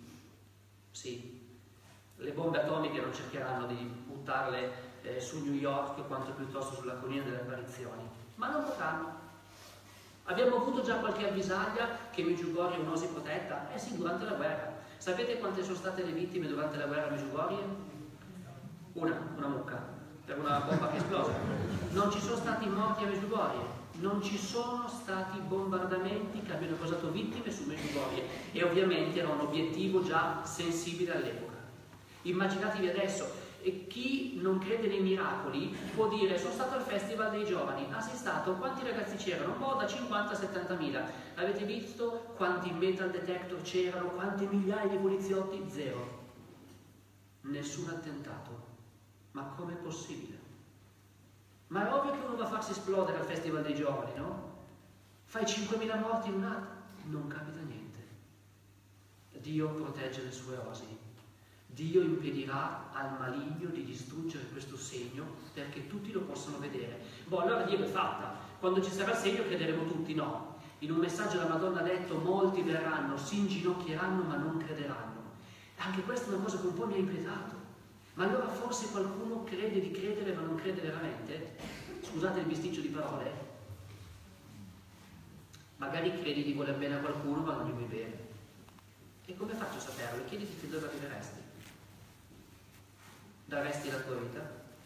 Le bombe atomiche non cercheranno di buttarle su New York, quanto piuttosto sulla collina delle apparizioni. Ma non potranno. Abbiamo avuto già qualche avvisaglia che Meggiugorie è un'oasi protetta? Sì, durante la guerra. Sapete quante sono state le vittime durante la guerra a Meggiugorie? Una mucca, per una bomba che è esplosa. Non ci sono stati morti a Meggiugorie, non ci sono stati bombardamenti che abbiano causato vittime su Meggiugorie, e ovviamente era un obiettivo già sensibile all'epoca. Immaginatevi adesso, e chi non crede nei miracoli può dire: sono stato al Festival dei Giovani. Sei stato? Quanti ragazzi c'erano? Da 50 a 70.000. Avete visto quanti metal detector c'erano? Quante migliaia di poliziotti? 0. Nessun attentato. Ma com'è possibile? Ma è ovvio che uno va a farsi esplodere al Festival dei Giovani, no? Fai 5.000 morti in un attimo, non capita niente. Dio protegge le sue oasi. Dio impedirà al maligno di distruggere questo segno, perché tutti lo possono vedere. Allora Dio è fatta. Quando ci sarà il segno crederemo tutti? No. In un messaggio la Madonna ha detto: molti verranno, si inginocchieranno ma non crederanno. Anche questa è una cosa che un po' mi ha inquietato. Ma allora forse qualcuno crede di credere ma non crede veramente? Scusate il bisticcio di parole. Magari credi di voler bene a qualcuno ma non gli vuoi bene. E come faccio a saperlo? Chiediti che dove arriveresti. Daresti la tua vita?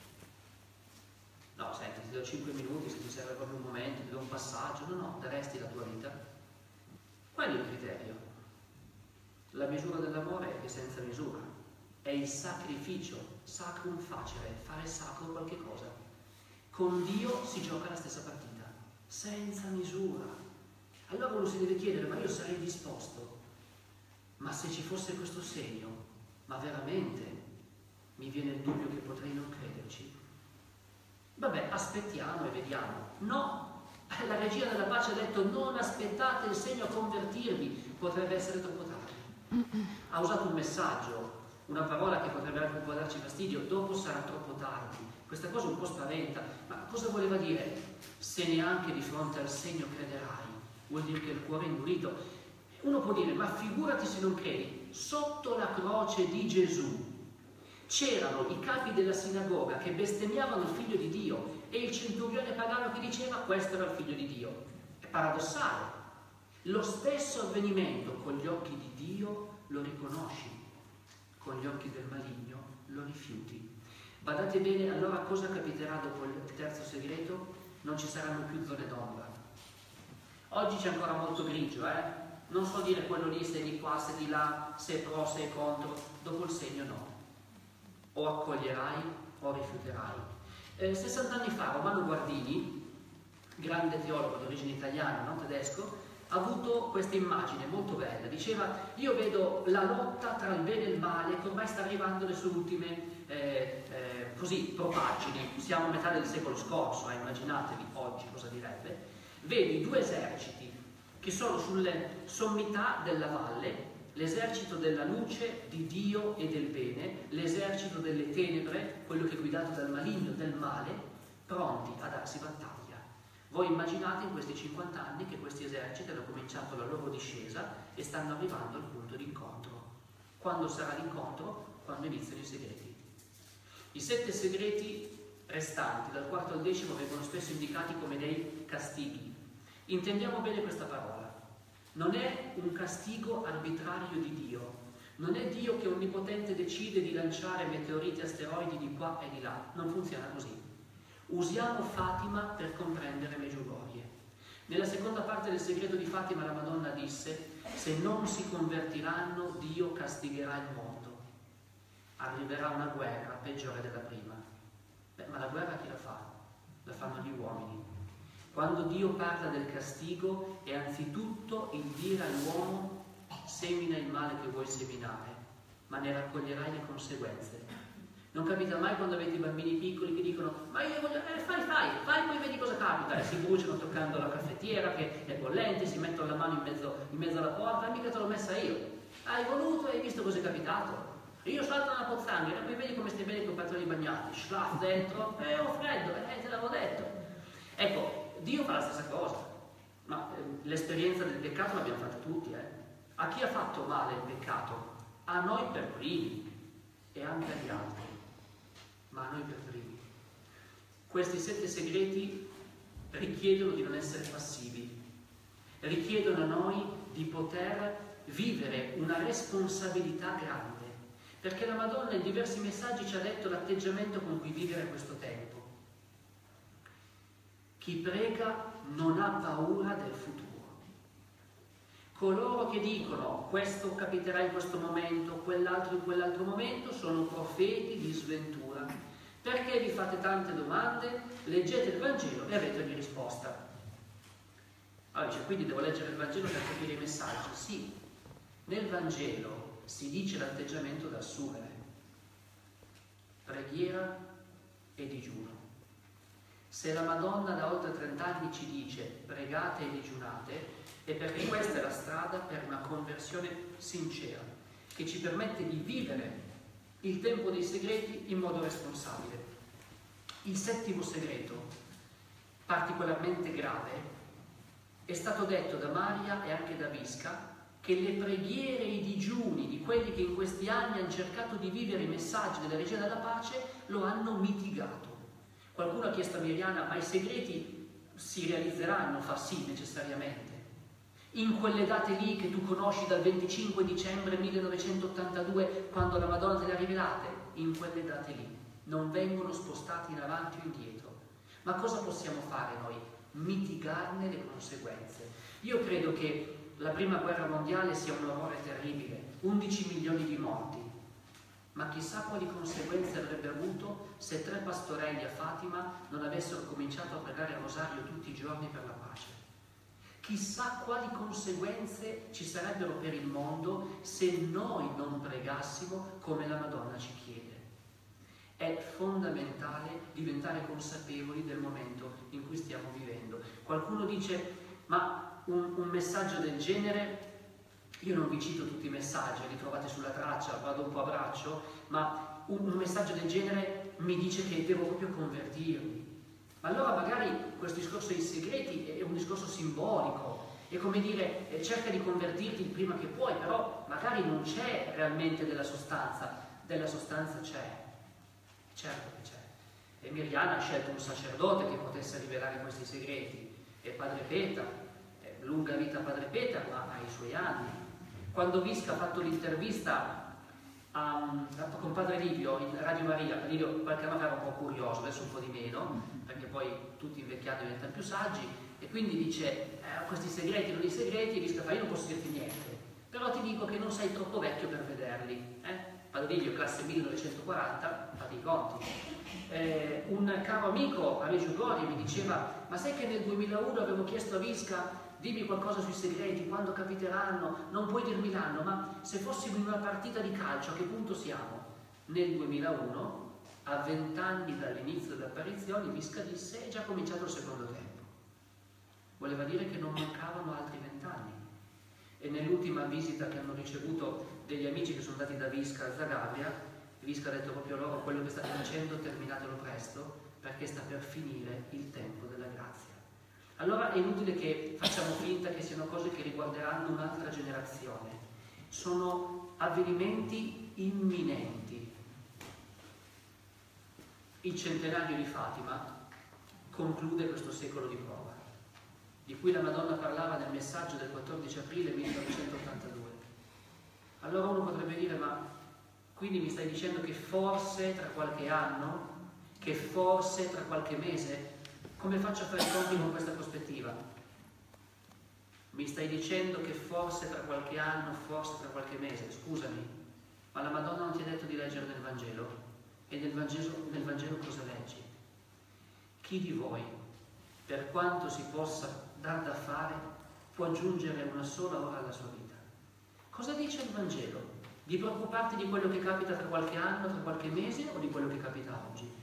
No, senti, ti do 5 minuti se ti serve proprio un momento, ti do un passaggio. No, daresti la tua vita? Qual è il criterio? La misura dell'amore è senza misura. È il sacrificio, sacrum facere, fare sacro qualche cosa. Con Dio si gioca la stessa partita, senza misura. Allora uno si deve chiedere: ma io sarei disposto? Ma se ci fosse questo segno, ma veramente mi viene il dubbio che potrei non crederci? Vabbè, aspettiamo e vediamo. No, la regina della pace ha detto: non aspettate il segno a convertirvi, potrebbe essere troppo tardi. Ha usato un messaggio, una parola che potrebbe anche un po' darci fastidio: dopo sarà troppo tardi. Questa cosa un po' spaventa, ma cosa voleva dire? Se neanche di fronte al segno crederai, vuol dire che il cuore è indurito. Uno può dire: ma figurati se non credi. Sotto la croce di Gesù c'erano i capi della sinagoga che bestemmiavano il figlio di Dio e il centurione pagano che diceva: questo era il figlio di Dio. È paradossale. Lo stesso avvenimento con gli occhi di Dio lo riconosci, con gli occhi del maligno lo rifiuti. Badate bene, allora cosa capiterà dopo il terzo segreto? Non ci saranno più zone d'ombra. Oggi c'è ancora molto grigio, non so dire quello lì, se di qua, se di là, se è pro, se è contro. Dopo il segno no. O accoglierai o rifiuterai. 60 anni fa Romano Guardini, grande teologo di origine italiana, non tedesco, ha avuto questa immagine molto bella. Diceva: io vedo la lotta tra il bene e il male che ormai sta arrivando alle sue ultime propagini. Siamo a metà del secolo scorso, immaginatevi oggi cosa direbbe. Vedi due eserciti che sono sulle sommità della valle, l'esercito della luce, di Dio e del bene, l'esercito delle tenebre, quello che è guidato dal maligno, del male, pronti a darsi battaglia. Voi immaginate in questi 50 anni che questi eserciti hanno cominciato la loro discesa e stanno arrivando al punto di incontro. Quando sarà l'incontro? Quando iniziano i segreti. I 7 segreti restanti, dal 4 al 10, vengono spesso indicati come dei castighi. Intendiamo bene questa parola. Non è un castigo arbitrario di Dio. Non è Dio che onnipotente decide di lanciare meteoriti e asteroidi di qua e di là. Non funziona così. Usiamo Fatima per comprendere Medjugorje. Nella seconda parte del segreto di Fatima la Madonna disse: se non si convertiranno, Dio castigherà il mondo. Arriverà una guerra peggiore della prima. Ma la guerra chi la fa? La fanno gli uomini. Quando Dio parla del castigo è anzitutto il dire all'uomo: semina il male che vuoi seminare, ma ne raccoglierai le conseguenze. Non capita mai quando avete i bambini piccoli che dicono: ma io voglio, fai, poi vedi cosa capita, e si bruciano toccando la caffettiera che è bollente, si mettono la mano in mezzo alla porta, mica te l'ho messa io. Hai voluto e hai visto cosa è capitato. Io salto nella pozzanghera e poi vedi come stai bene con i pantaloni bagnati, schlaf dentro, ho freddo, te l'avevo detto. Ecco, Dio fa la stessa cosa, ma l'esperienza del peccato l'abbiamo fatta tutti. A chi ha fatto male il peccato? A noi per primi e anche agli altri, ma a noi per primi. Questi 7 segreti richiedono di non essere passivi, richiedono a noi di poter vivere una responsabilità grande, perché la Madonna in diversi messaggi ci ha detto l'atteggiamento con cui vivere questo tempo. Chi prega non ha paura del futuro. Coloro che dicono questo capiterà in questo momento, quell'altro in quell'altro momento, sono profeti di sventura. Perché vi fate tante domande? Leggete il Vangelo e avete ogni risposta. Allora dice: quindi devo leggere il Vangelo per capire i messaggi? Sì, nel Vangelo si dice l'atteggiamento da assumere: preghiera e digiuno. Se la Madonna da oltre 30 anni ci dice pregate e digiunate, è perché questa è la strada per una conversione sincera, che ci permette di vivere il tempo dei segreti in modo responsabile. Il 7° segreto, particolarmente grave, è stato detto da Maria e anche da Visca, che le preghiere e i digiuni di quelli che in questi anni hanno cercato di vivere i messaggi della Regina della Pace lo hanno mitigato. Qualcuno ha chiesto a Miriana: ma i segreti si realizzeranno? Fa sì, necessariamente. In quelle date lì che tu conosci dal 25 dicembre 1982, quando la Madonna te le ha rivelate, in quelle date lì non vengono spostati in avanti o indietro. Ma cosa possiamo fare noi? Mitigarne le conseguenze. Io credo che la prima guerra mondiale sia un orrore terribile, 11 milioni di morti, ma chissà quali conseguenze avrebbe avuto se 3 pastorelli a Fatima non avessero cominciato a pregare il rosario tutti i giorni per la pace. Chissà quali conseguenze ci sarebbero per il mondo se noi non pregassimo come la Madonna ci chiede. È fondamentale diventare consapevoli del momento in cui stiamo vivendo. Qualcuno dice: ma un messaggio del genere, io non vi cito tutti i messaggi, li trovate sulla traccia, vado un po' a braccio, ma un messaggio del genere mi dice che devo proprio convertirmi. Ma allora magari questo discorso dei segreti è un discorso simbolico, è come dire: cerca di convertirti il prima che puoi, però magari non c'è realmente della sostanza c'è, certo che c'è. E Miriana ha scelto un sacerdote che potesse rivelare questi segreti, e Padre Peta, lunga vita a Padre Peter, ma ai suoi anni. Quando Visca ha fatto l'intervista con Padre Livio in Radio Maria, Livio qualche anno fa era un po' curioso, adesso un po' di meno, perché poi tutti invecchiando diventano più saggi, e quindi dice questi segreti, non i segreti, e Visca fa: io non posso dirti niente, però ti dico che non sei troppo vecchio per vederli. Padre Livio, classe 1940, fate i conti. Un caro amico a Reggio Emilia mi diceva: ma sai che nel 2001 avevo chiesto a Visca, dimmi qualcosa sui segreti, quando capiteranno, non puoi dirmi l'anno, ma se fossimo in una partita di calcio a che punto siamo? Nel 2001, a 20 anni dall'inizio delle apparizioni, Visca disse: è già cominciato il secondo tempo. Voleva dire che non mancavano altri 20 anni. E nell'ultima visita che hanno ricevuto degli amici che sono andati da Visca a Zagabria, Visca ha detto proprio loro: quello che state facendo terminatelo presto, perché sta per finire il tempo della grazia. Allora è inutile che facciamo finta che siano cose che riguarderanno un'altra generazione. Sono avvenimenti imminenti. Il centenario di Fatima conclude questo secolo di prova, di cui la Madonna parlava nel messaggio del 14 aprile 1982. Allora uno potrebbe dire: ma quindi mi stai dicendo che forse tra qualche anno, che forse tra qualche mese? Come faccio a fare i conti con questa prospettiva? Mi stai dicendo che forse tra qualche anno, forse tra qualche mese? Scusami, ma la Madonna non ti ha detto di leggere nel Vangelo? E nel Vangelo cosa leggi? Chi di voi, per quanto si possa dar da fare, può aggiungere una sola ora alla sua vita? Cosa dice il Vangelo? Di preoccuparti di quello che capita tra qualche anno, tra qualche mese, o di quello che capita oggi?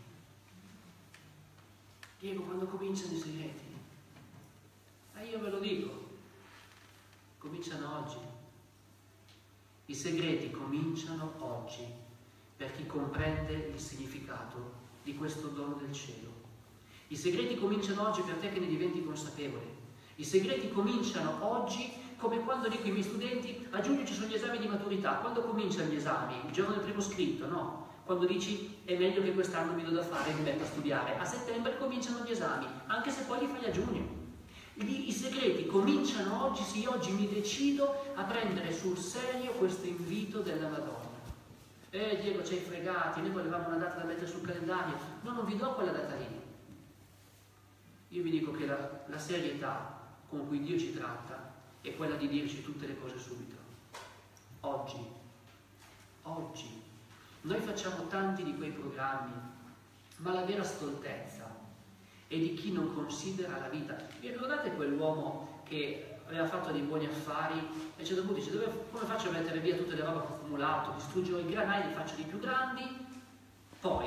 Diego, quando cominciano i segreti? Io ve lo dico, cominciano oggi. I segreti cominciano oggi, per chi comprende il significato di questo dono del cielo. I segreti cominciano oggi per te che ne diventi consapevole. I segreti cominciano oggi, come quando dico ai miei studenti: a giugno ci sono gli esami di maturità. Quando cominciano gli esami? Il giorno del primo scritto? No. Quando dici: è meglio che quest'anno mi do da fare e mi metto a studiare. A settembre cominciano gli esami, anche se poi li fai a giugno. I segreti cominciano oggi, se io oggi mi decido a prendere sul serio questo invito della Madonna. Diego, ci hai fregati, noi volevamo una data da mettere sul calendario. No, non vi do quella data lì. Io vi dico che la serietà con cui Dio ci tratta è quella di dirci tutte le cose subito. Oggi. Noi facciamo tanti di quei programmi, ma la vera stoltezza è di chi non considera la vita. Vi ricordate quell'uomo che aveva fatto dei buoni affari e a un certo punto dice: come faccio a mettere via tutte le robe che ho accumulato? Distruggerò i granai, li faccio di più grandi, poi,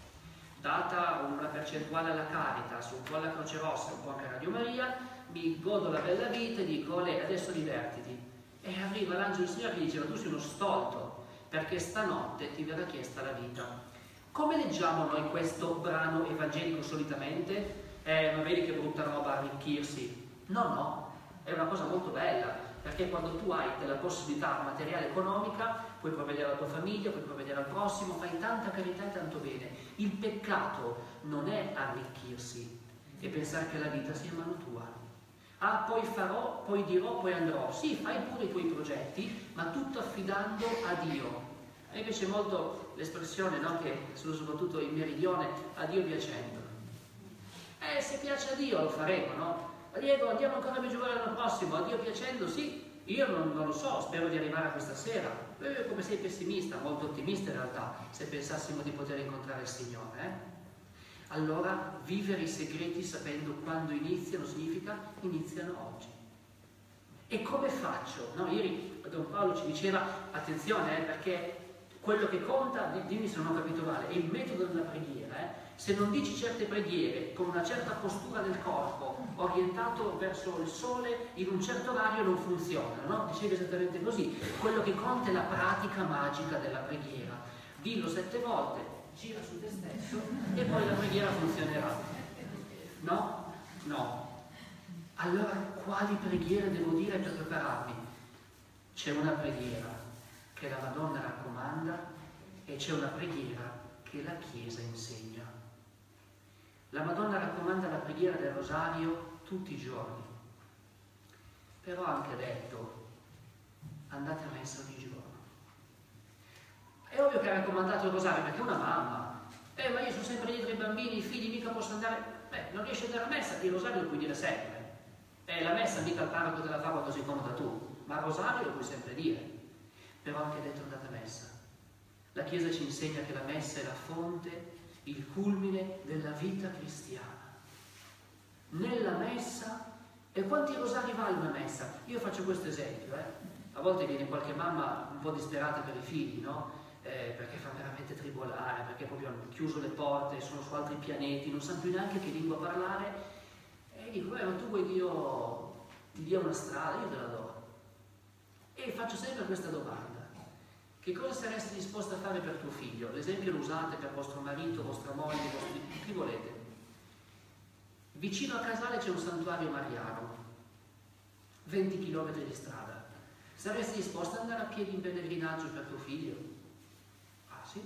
data una percentuale alla Caritas, un po' alla Croce Rossa, un po' anche a Radio Maria, mi godo la bella vita e dico: adesso divertiti. E arriva l'angelo del Signore che diceva: tu sei uno stolto, perché stanotte ti verrà chiesta la vita. Come leggiamo noi questo brano evangelico solitamente? Ma vedi che brutta roba arricchirsi. No, è una cosa molto bella, perché quando tu hai della possibilità materiale economica, puoi provvedere alla tua famiglia, puoi provvedere al prossimo, fai tanta carità e tanto bene. Il peccato non è arricchirsi e pensare che la vita sia in mano tua. Poi farò, poi dirò, poi andrò. Sì, fai pure i tuoi progetti, ma tutto affidando a Dio. E invece molto l'espressione, no, che si usa soprattutto in meridione: a Dio piacendo. Se piace a Dio lo faremo, no? Diego, andiamo ancora a giocare l'anno prossimo, a Dio piacendo? Sì, io non lo so, spero di arrivare a questa sera. Come sei pessimista, molto ottimista in realtà, se pensassimo di poter incontrare il Signore, Allora, vivere i segreti sapendo quando iniziano significa iniziano oggi. E come faccio? No, ieri Don Paolo ci diceva: attenzione, perché quello che conta, dimmi se non ho capito male, è il metodo della preghiera. Se non dici certe preghiere con una certa postura del corpo, orientato verso il sole in un certo orario, non funzionano, no? Diceva esattamente così. Quello che conta è la pratica magica della preghiera. Dillo 7 volte, gira su te stesso e poi la preghiera funzionerà. No? No. Allora, quali preghiere devo dire per prepararmi? C'è una preghiera che la Madonna raccomanda e c'è una preghiera che la Chiesa insegna. La Madonna raccomanda la preghiera del Rosario tutti i giorni. però ha anche detto andate a messa ogni giorno. È ovvio che ha raccomandato il rosario perché è una mamma, ma io sono sempre dietro i bambini, i figli, mica posso andare, non riesci ad andare a messa, il rosario lo puoi dire sempre. La messa mica il parroco te la fa quando sei comoda tu, ma il rosario lo puoi sempre dire. Però anche detto andate a messa. La Chiesa ci insegna che la messa è la fonte, il culmine della vita cristiana. Nella messa, e quanti rosari vale una messa? Io faccio questo esempio, A volte viene qualche mamma un po' disperata per i figli, no? Perché fa veramente tribolare, perché proprio hanno chiuso le porte, sono su altri pianeti, non sanno più neanche che lingua parlare. E dico, ma tu vuoi che io ti dia una strada? Io te la do. E faccio sempre questa domanda. Che cosa saresti disposto a fare per tuo figlio? L'esempio lo usate per vostro marito, vostra moglie, chi volete. Vicino a Casale c'è un santuario mariano, 20 km di strada. Saresti disposto ad andare a piedi in pellegrinaggio per tuo figlio? Ah sì?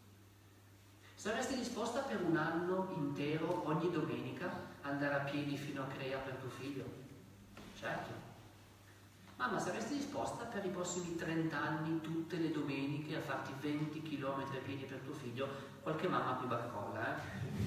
Saresti disposta per un anno intero, ogni domenica, andare a piedi fino a Crea per tuo figlio? Certo. Mamma, saresti disposta per i prossimi 30 anni, tutte le domeniche, a farti 20 km a piedi per tuo figlio? Qualche mamma qui barcolla,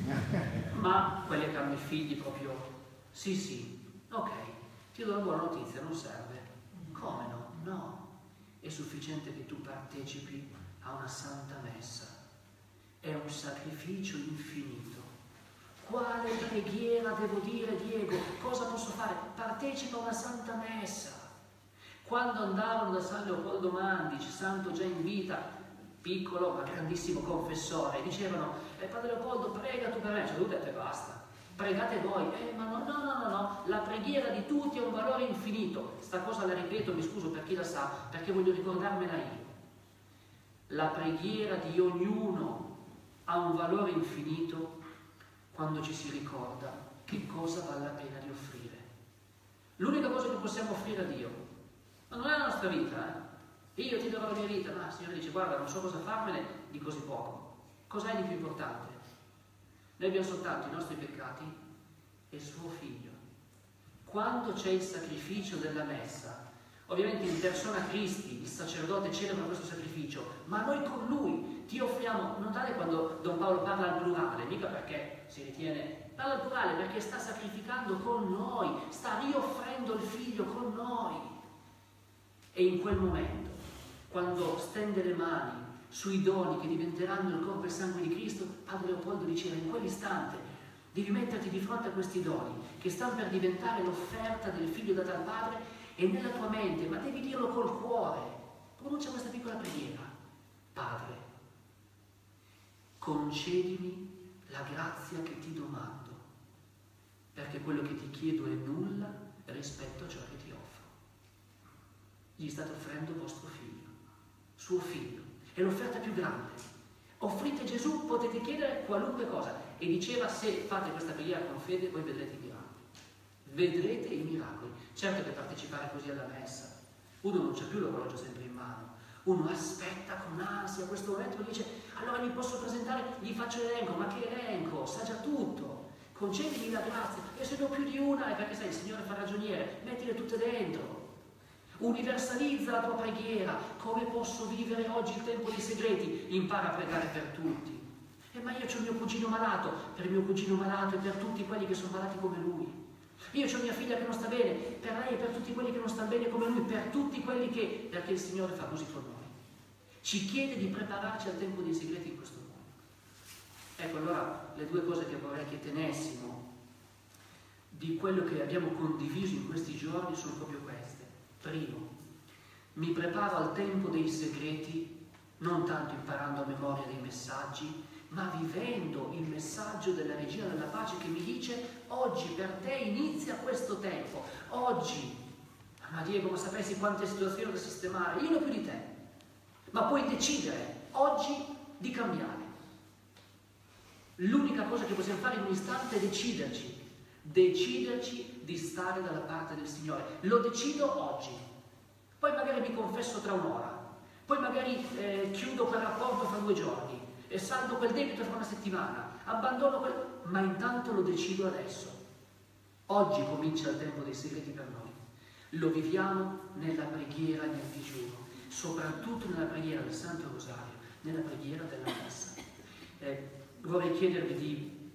Ma quelle che hanno i figli proprio... Sì, ok, ti do una buona notizia, non serve. Come no? No. È sufficiente che tu partecipi a una santa messa. È un sacrificio infinito. Quale preghiera devo dire, Diego? Cosa posso fare? Partecipa a una santa messa. Quando andavano da San Leopoldo Mandici, santo già in vita, piccolo ma grandissimo confessore, dicevano, Padre Leopoldo, prega tu per me. Cioè, lui ha detto, basta, pregate voi. Ma no, la preghiera di tutti ha un valore infinito. Sta cosa la ripeto, mi scuso per chi la sa, perché voglio ricordarmela io. La preghiera di ognuno ha un valore infinito quando ci si ricorda che cosa vale la pena di offrire. L'unica cosa che possiamo offrire a Dio, ma non è la nostra vita, Io ti darò la mia vita, ma il Signore dice, guarda, non so cosa farmene di così poco. Cos'è di più importante? Noi abbiamo soltanto i nostri peccati e il suo Figlio. Quando c'è il sacrificio della messa, ovviamente in persona Cristi, il sacerdote celebra questo sacrificio, ma noi con Lui ti offriamo, notate quando Don Paolo parla al plurale, mica perché si ritiene, parla al plurale perché sta sacrificando con noi, sta rioffrendo il Figlio con noi. E in quel momento, quando stende le mani sui doni che diventeranno il corpo e il sangue di Cristo, Padre Leopoldo diceva, in quell'istante devi metterti di fronte a questi doni che stanno per diventare l'offerta del Figlio data al Padre, e nella tua mente, ma devi dirlo col cuore, pronuncia questa piccola preghiera. Padre, concedimi la grazia che ti domando, perché quello che ti chiedo è nulla rispetto a ciò che ti offro. Gli state offrendo vostro Figlio, suo Figlio, è l'offerta più grande. Offrite Gesù, potete chiedere qualunque cosa. E diceva, se fate questa preghiera con fede, voi vedrete i miracoli. Vedrete i miracoli. Certo che partecipare così alla messa, uno non c'ha più l'orologio sempre in mano, uno aspetta con ansia questo momento e dice, allora gli posso presentare, gli faccio l'elenco, ma che elenco? Sa già tutto. Concedimi la grazia, e se ne ho più di una, è perché sai, il Signore fa ragioniere, mettile tutte dentro. Universalizza la tua preghiera. Come posso vivere oggi il tempo dei segreti? Impara a pregare per tutti. Ma io ho mio cugino malato, per mio cugino malato e per tutti quelli che sono malati come lui. Io ho mia figlia che non sta bene, per lei e per tutti quelli che non stanno bene come lui, per tutti quelli che... perché il Signore fa così con noi. Ci chiede di prepararci al tempo dei segreti in questo mondo. Ecco, allora, le due cose che vorrei che tenessimo di quello che abbiamo condiviso in questi giorni sono proprio queste. Primo, mi preparo al tempo dei segreti, non tanto imparando a memoria dei messaggi, ma vivendo il messaggio della Regina della Pace che mi dice, oggi per te inizia questo tempo, oggi, ma Diego, ma sapessi quante situazioni da sistemare, io ne ho più di te, ma puoi decidere oggi di cambiare. L'unica cosa che possiamo fare in un istante è deciderci di stare dalla parte del Signore. Lo decido oggi, poi magari mi confesso tra un'ora, poi magari chiudo quel rapporto fra 2 giorni, e saldo quel debito fra una settimana, abbandono quel... ma intanto lo decido adesso. Oggi comincia il tempo dei segreti per noi. Lo viviamo nella preghiera e nel digiuno, soprattutto nella preghiera del Santo Rosario, nella preghiera della Messa. Vorrei chiedervi di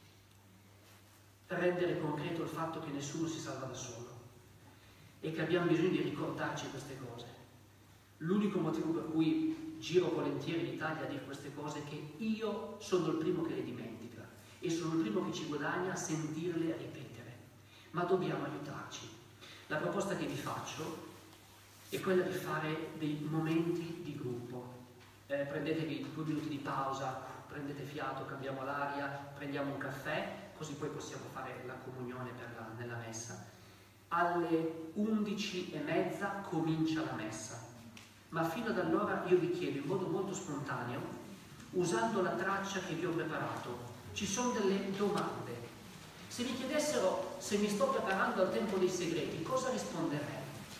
rendere concreto il fatto che nessuno si salva da solo e che abbiamo bisogno di ricordarci queste cose. L'unico motivo per cui giro volentieri in Italia a dire queste cose è che io sono il primo che le dimentica e sono il primo che ci guadagna a sentirle e a ripetere, ma dobbiamo aiutarci. La proposta che vi faccio è quella di fare dei momenti di gruppo. Prendetevi 2 minuti di pausa, prendete fiato, cambiamo l'aria, prendiamo un caffè, così poi possiamo fare la comunione nella messa. Alle 11:30 comincia la messa, ma fino ad allora io vi chiedo in modo molto spontaneo, usando la traccia che vi ho preparato, ci sono delle domande. Se mi chiedessero se mi sto preparando al tempo dei segreti, cosa risponderei?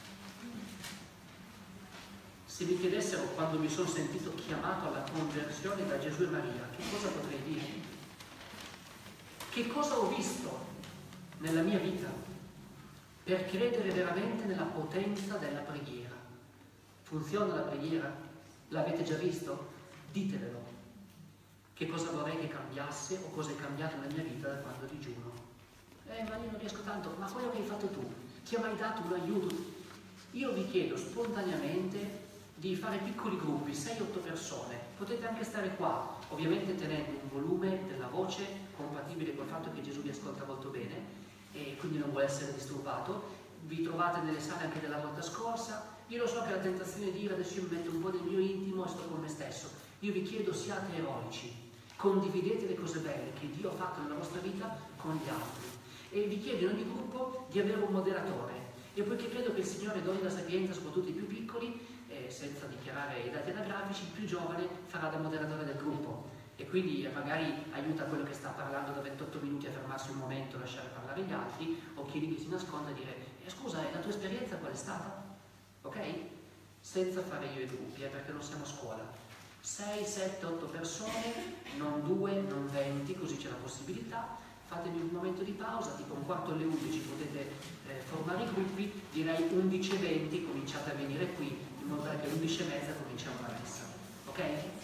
Se mi chiedessero quando mi sono sentito chiamato alla conversione da Gesù e Maria, che cosa potrei dire? Che cosa ho visto nella mia vita per credere veramente nella potenza della preghiera? Funziona la preghiera? L'avete già visto? Ditevelo. Che cosa vorrei che cambiasse o cosa è cambiato nella mia vita da quando digiuno? Ma io non riesco tanto, ma quello che hai fatto tu, ti ha mai dato un aiuto? Io vi chiedo spontaneamente di fare piccoli gruppi, 6-8 persone, potete anche stare qua, ovviamente tenendo un volume della voce compatibile col fatto che Gesù vi ascolta molto bene e quindi non vuole essere disturbato. Vi trovate nelle sale anche della volta scorsa. Io lo so che la tentazione è di dire adesso io mi metto un po' nel mio intimo e sto con me stesso. Io vi chiedo, siate eroici, condividete le cose belle che Dio ha fatto nella vostra vita con gli altri e vi chiedo in ogni gruppo di avere un moderatore. E poiché credo che il Signore doni la sapienza soprattutto ai più piccoli, senza dichiarare i dati anagrafici, il più giovane farà da moderatore del gruppo e quindi magari aiuta quello che sta parlando da 28 minuti a fermarsi un momento, lasciare parlare gli altri, o chi lì si nasconde a dire scusa, la tua esperienza qual è stata? Ok? Senza fare io i gruppi, perché non siamo a scuola. 6, 7, 8 persone, non 2, non 20, così c'è la possibilità. Fatevi un momento di pausa, tipo un quarto alle 11 potete formare i gruppi, direi 11:20 cominciate a venire qui, in modo che alle 11:30 cominciamo la messa. Ok?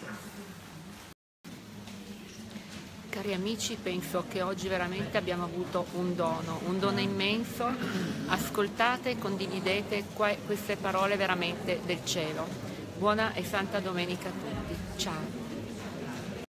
Cari amici, penso che oggi veramente abbiamo avuto un dono immenso. Ascoltate e condividete queste parole veramente del cielo. Buona e santa domenica a tutti. Ciao.